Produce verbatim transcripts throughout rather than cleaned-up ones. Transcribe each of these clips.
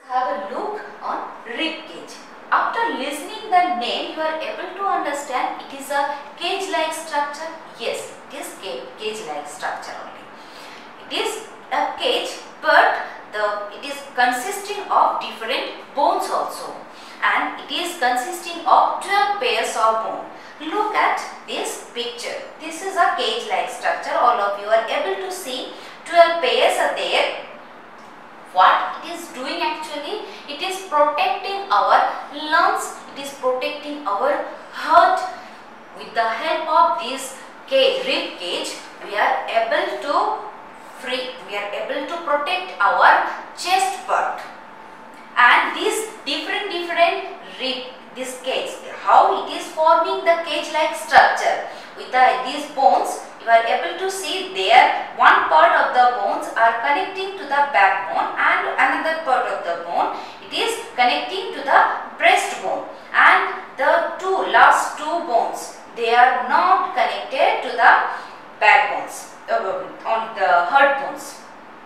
Have a look on rib cage. After listening the name, you are able to understand it is a cage-like structure. Yes, it is cage-like structure only. It is a cage, but the it is consisting of different bones also, and it is consisting of twelve pairs of bone. Look at this picture. This is a cage-like structure. All of you are able to see twelve pairs are there. What it is doing actually, it is protecting our lungs, it is protecting our heart. With the help of this cage, rib cage, we are able to free, we are able to protect our chest part. And this different different rib, this cage, how it is forming the cage-like structure. With the, these bones, you are able to see there one part of the bones are connecting to the backbone and another part of the bone it is connecting to the breastbone, and the two last two bones they are not connected to the backbones uh, on the heart bones.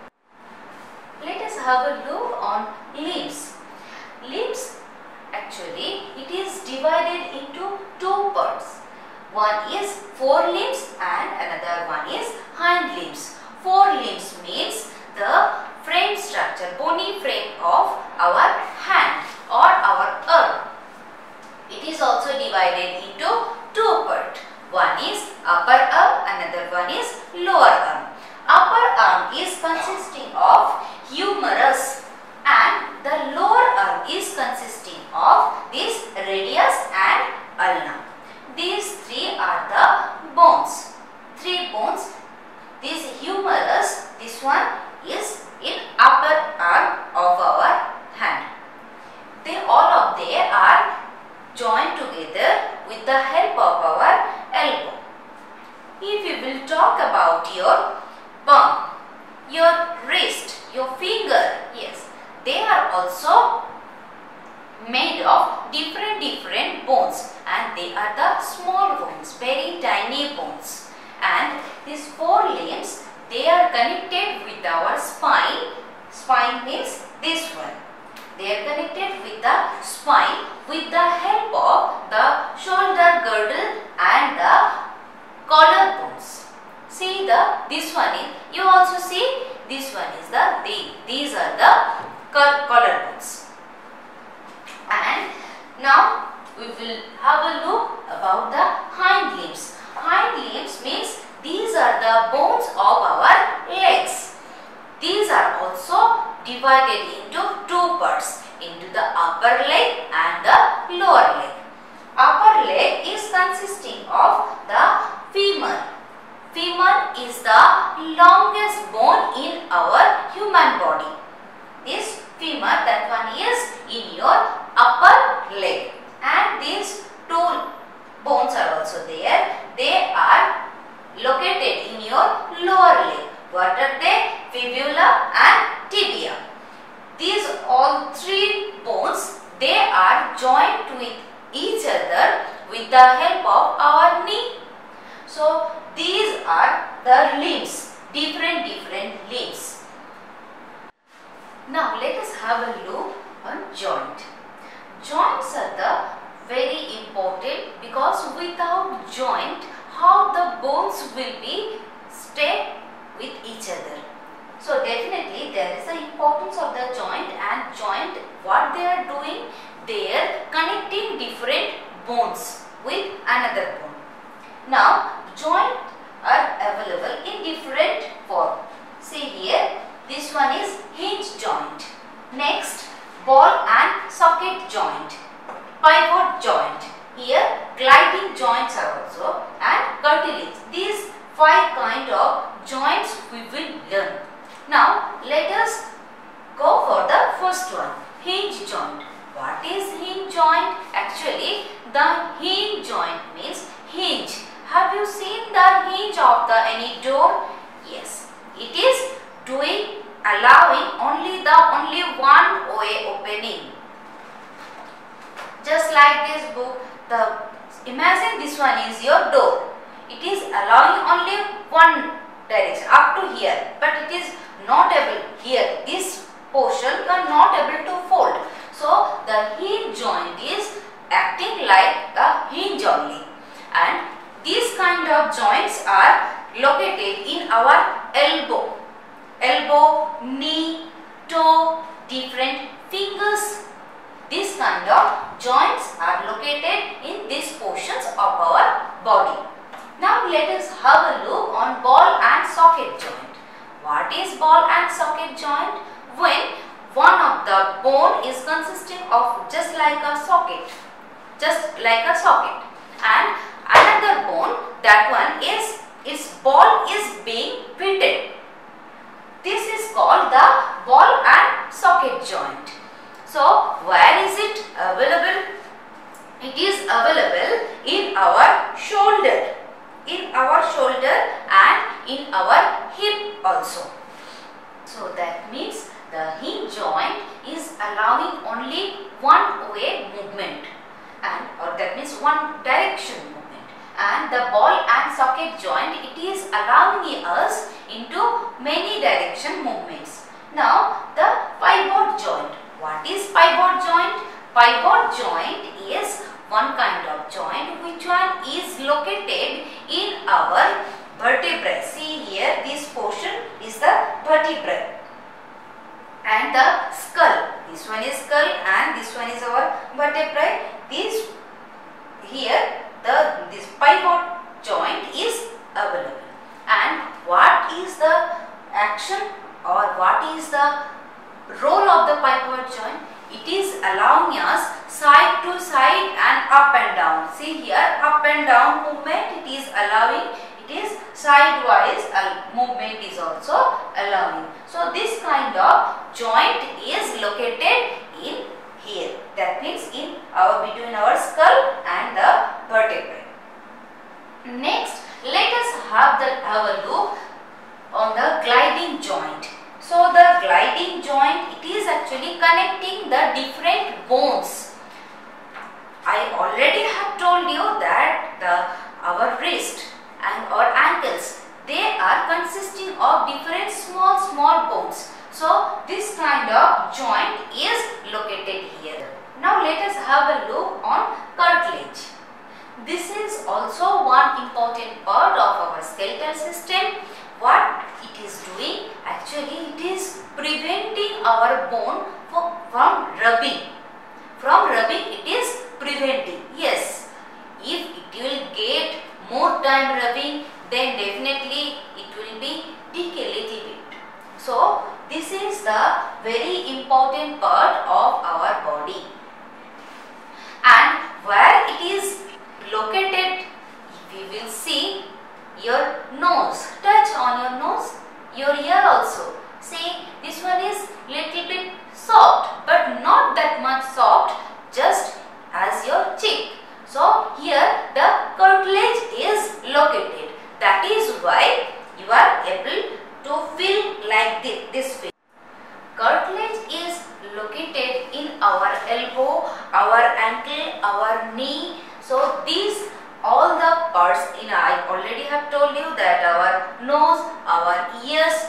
Let us have a look on limbs. Limbs actually it is divided into two parts. One is forelimbs and another one is hind limbs. Forelimbs means the frame structure, bony frame of our hand or our arm. It is also divided into two parts. One is upper arm, another one is lower arm. Upper arm is consisting of humerus and the lower arm is consisting of this radius and ulna. These three are the bones. Three bones. This humerus, this one is in upper arm of our hand. They all of they are joined together with the help of our elbow. If you will talk about your palm, your wrist, your finger, yes, they are also made of different different bones, and they are the small bones, very tiny bones. And these four limbs they are connected with our spine. Spine means this one. They are connected with the spine with the help of the shoulder girdle and the collar bones. See the this one is you also see this one is the, the these are the collar bones. And now we will have a look about the hind limbs. Hind limbs means these are the bones of our legs. These are also divided into two parts, into the upper leg and the lower leg. Upper leg is consisting of the femur. Femur is the longest bone in our human body. This femur, that one is in your upper leg, and these two bones are also there. They are located in your lower leg. What are they? Fibula and tibia. These all three bones they are joined with each other with the help of our knee. So these are the limbs, different different limbs. Now let us have a look on joint. Joints are the very important, because without joint how the bones will be stay with each other. So definitely there is the importance of the joint, and joint what they are doing, they are connecting different bones with another bone. Now joint are available in different form. See here, this one is hinge joint. Next, ball and socket joint, pivot joint. Here gliding joints are also, and cartilage. These five kind of joints we will learn. Now let us go for the first one, hinge joint. What is hinge joint? Actually the hinge joint means hinge. Have you seen the hinge of the any door? Yes, it is doing allowing only the only one way opening. Just like this book, the imagine this one is your door. It is allowing only one direction up to here, but it is not able here. This portion you are not able to fold. joint is acting like a hinge only, and these kind of joints are located in our elbow, elbow, knee, toe, different fingers. These kind of joints are located in these portions of our body. Now let us have a look on ball and socket joint. What is ball and socket joint? When one of the bone is consisting of just like a socket, just like a socket, and another bone, that one is, its ball is being fitted. This is called the ball and socket joint. So where is it available? It is available in our shoulder, in our shoulder and in our hip also. So that means the hinge joint is allowing only one way movement, and or that means one direction movement, and the ball and socket joint, it is allowing us into many direction movements. Now the pivot joint. What is pivot joint? Pivot joint is one kind of joint which one is located in our vertebrae. See here, this portion is the vertebrae and the skull. This one is skull and this one is our vertebrae. This here, the this pivot joint is available. And what is the action or what is the role of the pivot joint? It is allowing us side to side and up and down. See here, up and down movement it is allowing. It is sidewise uh, movement is also allowing. So this kind of joint is located in here. That means in our between our skull and the vertebrae. Next, let us have the have a look on the gliding joint. So the gliding joint, it is actually connecting the different bones. I already have told you that the our wrist and our ankles, they are consisting of different small small bones. So this kind of joint is located here. Now let us have a look on cartilage. This is also one important part of our skeletal system. What it is doing? Actually, it is preventing our bone for, from rubbing. From rubbing, it is preventing. Yes, if it will get more time rubbing, then definitely it will be decay little bit. So this is the very important part of our body. And where it is located, we will see your nose. Touch on your nose, your ear also. See, this one is little bit soft, but not that much soft, just as your cheek. So here the cartilage is located. That is why you are able to feel like this, this feel. Cartilage is located in our elbow, our ankle, our knee. So these all the parts in, I already have told you that our nose, our ears.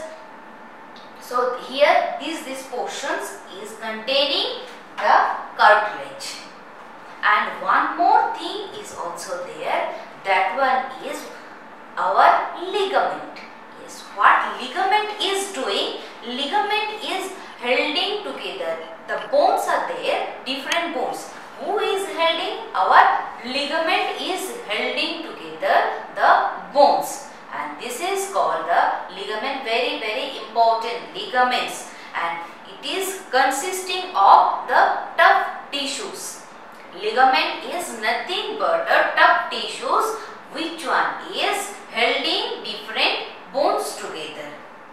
So here these these portions is containing the cartilage. And one more thing is also there. That one is our ligament. Yes, what ligament is doing? Ligament is holding together. The bones are there, different bones. Who is holding? Our ligament is holding together the bones, and this is called the ligament. Very very important ligaments, and it is consisting of the tough tissues. Ligament is nothing but a tough tissues which one is holding different bones together.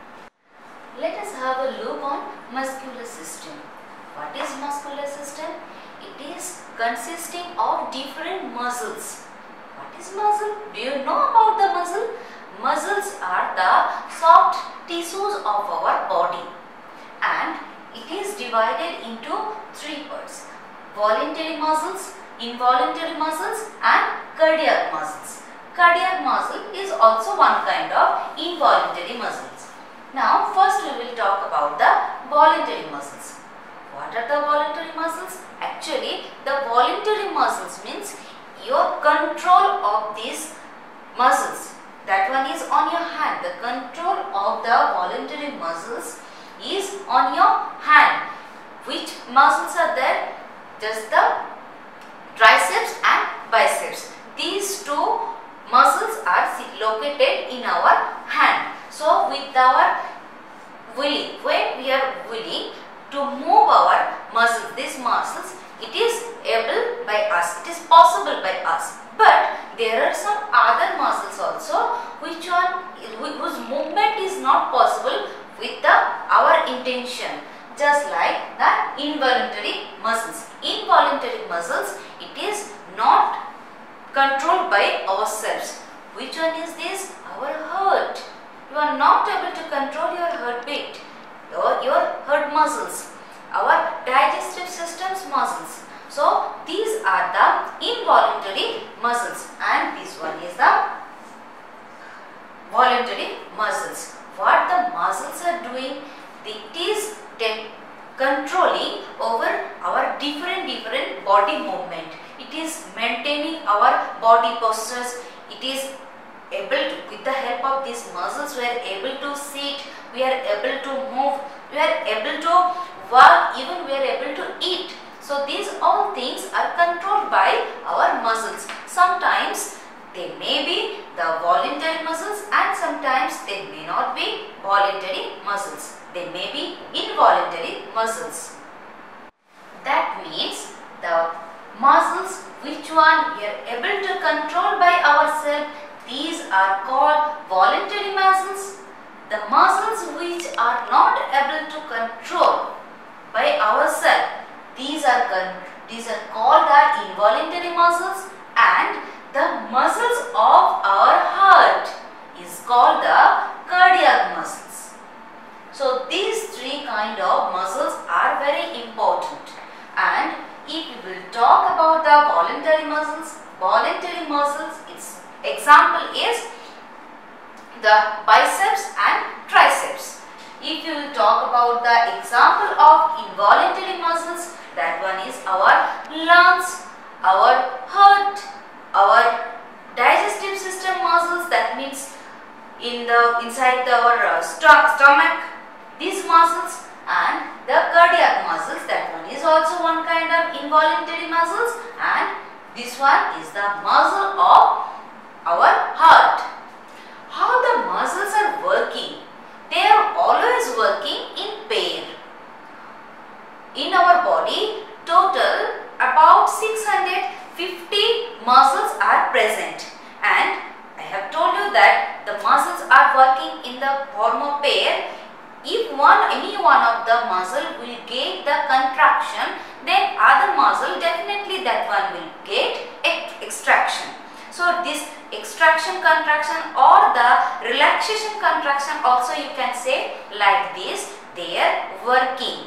Let us have a look on muscular system. What is muscular system? It is consisting of different muscles. What is muscle? Do you know about the muscle? Muscles are the soft tissues of our body, and it is divided into three parts: voluntary muscles, involuntary muscles and cardiac muscles. Cardiac muscle is also one kind of involuntary muscles. Now first we will talk about the voluntary muscles. What are the voluntary muscles? Actually, the voluntary muscles means your control of these muscles. That one is on your hand. The control of the voluntary muscles is on your hand. Which muscles are there? Just the triceps and biceps. These two muscles are located in our hand. So with our willing, when we are willing to move our muscles, these muscles, it is able by us, it is possible by us. But there are some other muscles also which one whose movement is not possible with the our intention, just like the involuntary muscles. Involuntary muscles, it is not controlled by ourselves. Which one is this? Our heart. You are not able to control your heartbeat or your heart muscles, our digestive system's muscles. So these are the involuntary muscles, and this one is the voluntary muscles. What the muscles are doing? It is controlling over our different different body movement. It is maintaining our body postures. It is able to, with the help of these muscles, we are able to sit, we are able to move, we are able to walk, even we are able to eat. So these all things are controlled by our muscles. Sometimes they may be the voluntary muscles and sometimes they may not be voluntary muscles. They may be involuntary muscles. That means the muscles which one we are able to control by ourselves, these are called voluntary muscles. The muscles which are not able to control by ourselves, these are these are called the involuntary muscles, and the muscles of our heart is called the cardiac muscles. So these three kind of muscles are very important. And if we will talk about the voluntary muscles, voluntary muscles, its example is the biceps and triceps. If you will talk about the example of involuntary muscles, that one is our lungs, our heart, our digestive system muscles, that means in the inside the, our uh, st stomach, these muscles, and the cardiac muscles, that one is also one kind of involuntary muscles, and this one is the muscle of our heart. How the muscles are working? They are always working in pair. In our body, total about six hundred fifty muscles are present, and I have told you that the muscles are working in the form of pair. If one any one of the muscle will get the contraction, then other muscle definitely that one will get extraction. So this extraction contraction or the relaxation contraction also you can say like this, they are working.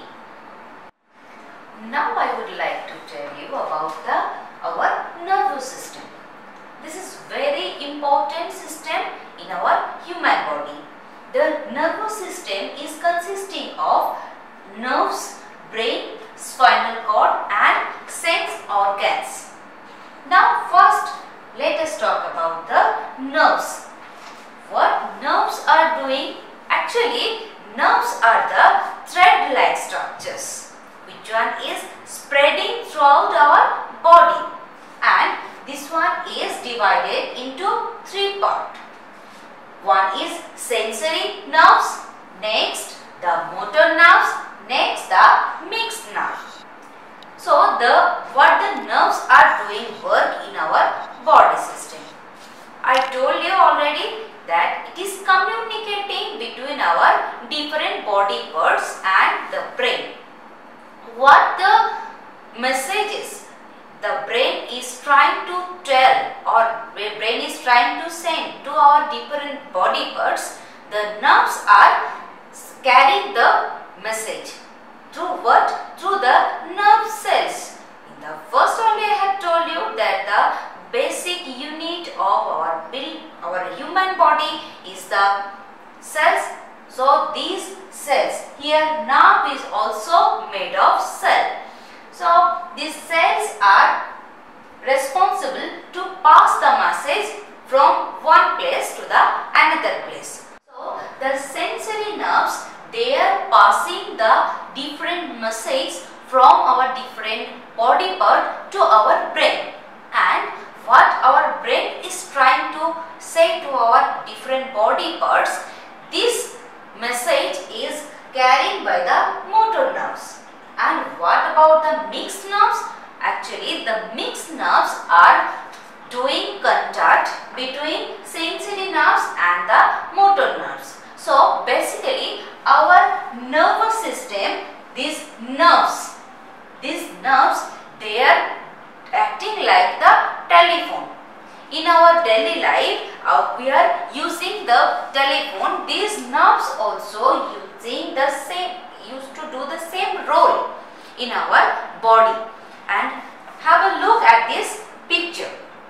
Now I would like to tell you about the our nervous system. This is very important system in our human body. The nervous system is consisting of nerves, brain, spinal cord and sense organs. Now first let us talk about the nerves. What nerves are doing? Actually, nerves are the thread-like structures. Which one is spreading throughout our body, and this one is divided into three parts. One is sensory nerves, next the motor nerves, next the mixed nerves. So the what the nerves are doing work in our body system. I told you already that it is communicating between our different body parts and the brain. What the messages the brain is trying to tell or brain is trying to send to our different body parts, the nerves are carrying the message. Through what? Through the nerve cells. In the first only I have told you that the basic unit of our build, our human body is the cells. So these cells, here nerve is also made of cell. So these cells are responsible to pass the message from one place to the another place. So the sensory nerves, they are passing the different message from our different body part to our brain, and what our brain is trying to say to our different body parts, this message is carried by the motor nerves. And what about the mixed nerves? Actually, the mixed nerves are doing contact between sensory nerves and the motor nerves. So basically, our nervous system, these nerves, these nerves, they are acting like the telephone. In our daily life, uh, we are using the telephone. These nerves also using the same, used to do the same role in our body. And have a look at this picture.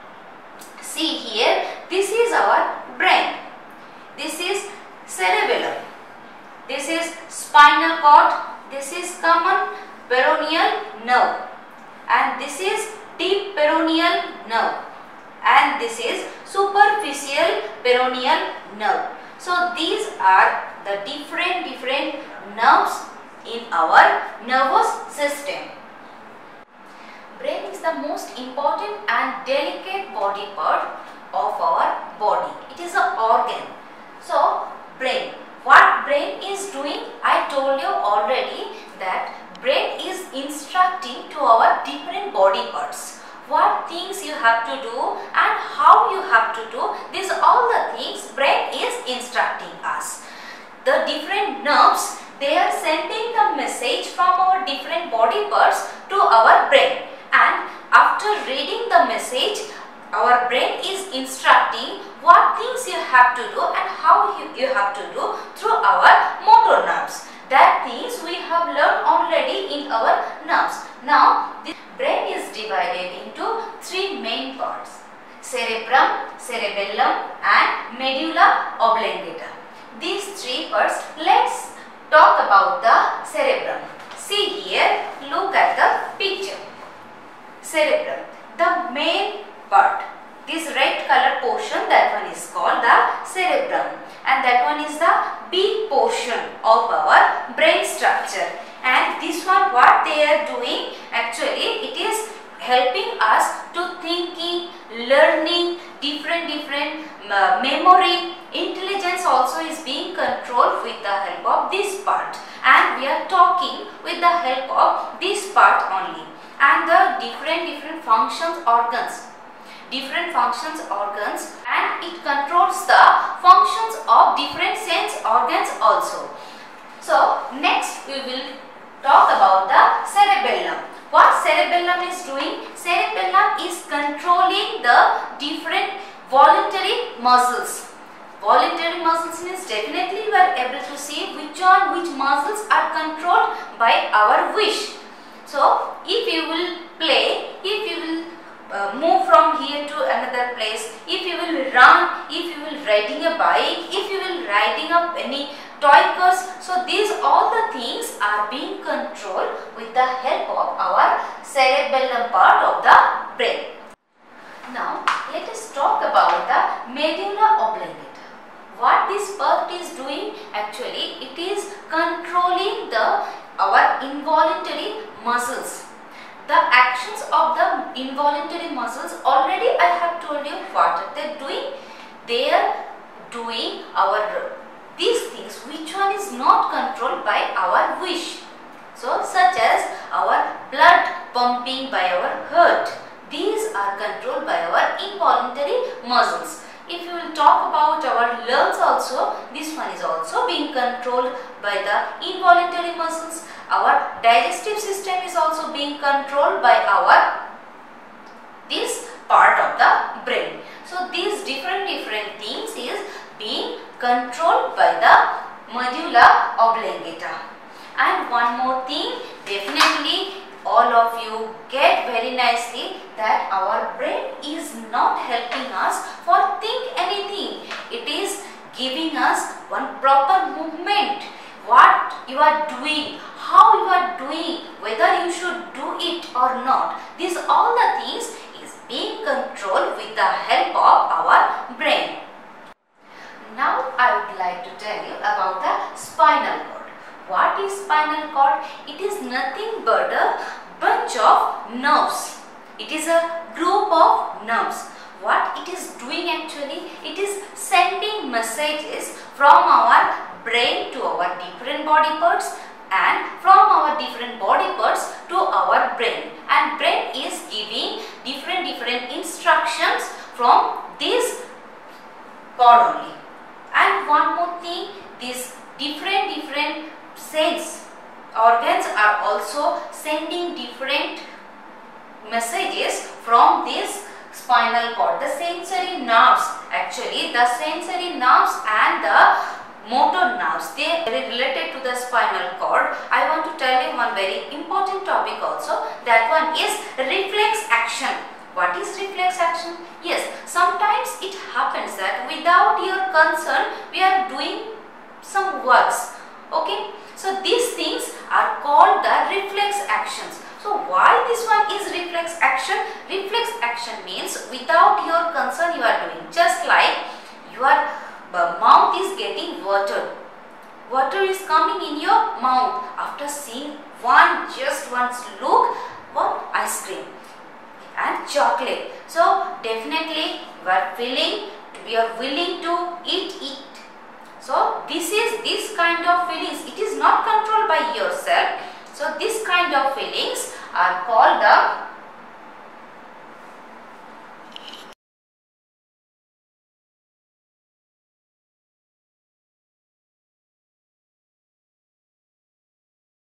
See here, this is our brain. This is cerebellum. This is spinal cord. This is common peroneal nerve. And this is deep peroneal nerve. And this is superficial peroneal nerve. So these are the different different nerves in our nervous system. Brain is the most important and delicate body part of our body. It is an organ. So brain, what brain is doing? I told you already that brain is instructing to our different body parts. What things you have to do and how you have to do, these all the things brain is instructing us. The different nerves, they are sending the message from our different body parts to our brain, and after reading the message, our brain is instructing what things you have to do and how you, you have to do through our motor nerves. That things we have learned already in our nerves. Now this brain is divided into three main parts: cerebrum, cerebellum and medulla oblongata. These three parts, let's talk about the cerebrum. See here, look at the picture. Cerebrum, the main part, this red color portion, that one is called the cerebrum, and that one is the big portion of our brain structure. And this one, what they are doing, actually it is helping us to thinking, learning, different different uh, memory, intelligence also is being controlled with the help of this part, and we are talking with the help of this part only. And the different different functions, organs, different functions, organs, and it controls the functions of different sense organs also. So next we will talk about the cerebellum. What cerebellum is doing? Cerebellum is controlling the different voluntary muscles. Voluntary muscles means definitely we are able to see which one, which muscles are controlled by our wish. So if you will play, if you will uh, move from here to another place, if you will run, if you will riding a bike, if you will riding up any toy cars, so these all the things are being controlled with the help of our cerebellum part of the brain. Now let us talk about the medulla oblongata. What this part is doing? Actually it is controlling the our involuntary muscles. The actions of the involuntary muscles, already I have told you what are they doing. They are doing our these things which one is not controlled by our wish. So such as our blood pumping by our heart, these are controlled by our involuntary muscles. If you will talk about our lungs also, this one is also being controlled by the involuntary muscles. Our digestive system is also being controlled by our this part of the brain. So these different different things is being controlled by the medulla oblongata. And one more thing, definitely all of you get very nicely that our brain is not helping us for think anything. It is giving us one proper movement. What you you are doing, how you are doing, whether you should do it or not. These all the things is being controlled with the help of our brain. Now I would like to tell you about the spinal cord. What is spinal cord? It is nothing but a bunch of nerves. It is a group of nerves. What it is doing actually? It is sending messages from our brain to our different body parts and from our different body parts to our brain. And brain is giving different different instructions from this cord only. And one more thing, these different different cells, organs are also sending different messages from this spinal cord. The sensory nerves, actually the sensory nerves and the motor nerves, they are related to the spinal cord. I want to tell you one very important topic also. That one is reflex action. What is reflex action? Yes, sometimes it happens that without your concern we are doing some works. Okay, so these things are called the reflex actions. So why this one is reflex action? Reflex action means without your concern you are doing. Just like your mouth is getting water. Water is coming in your mouth after seeing one, just one look, what? Ice cream and chocolate. So definitely you are feeling, you are willing to eat it. So this is this kind of feelings. It is not controlled by yourself. So this kind of feelings are called the